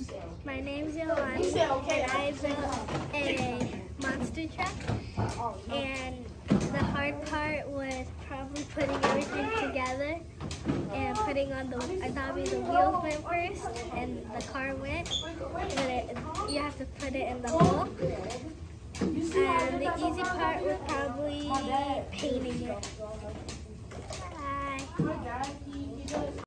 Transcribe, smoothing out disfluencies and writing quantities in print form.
My name's Yolany, and I built a monster truck. And the hard part was probably putting everything together and putting on the, I thought the wheels went first and the car went, but you have to put it in the hole. And the easy part was probably painting it. Bye.